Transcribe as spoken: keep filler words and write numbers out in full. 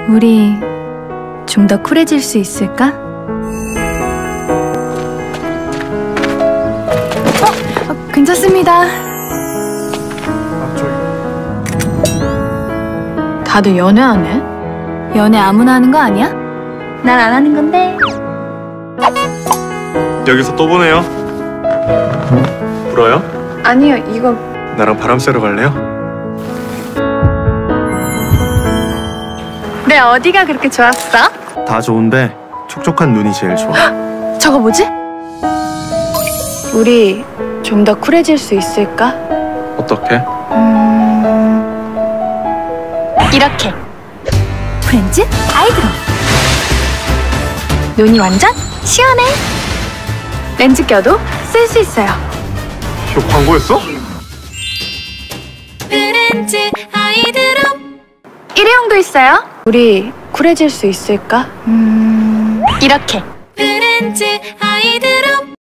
우리 좀 더 쿨해질 수 있을까? 어? 어 괜찮습니다. 아, 저기. 다들 연애하네? 연애 아무나 하는 거 아니야? 난 안 하는 건데. 여기서 또 보네요. 불어요? 아니요, 이거 나랑 바람 쐬러 갈래요? 내 어디가 그렇게 좋았어? 다 좋은데 촉촉한 눈이 제일 좋아. 저거 뭐지? 우리 좀 더 쿨해질 수 있을까? 어떻게? 음... 이렇게 프렌즈 아이드로 눈이 완전 시원해. 렌즈 껴도 쓸 수 있어요. 이거 광고였어? 프렌즈 아이드로 일회용도 있어요. 우리 쿨해질 수 있을까? 음... 이렇게 프렌즈 아이드로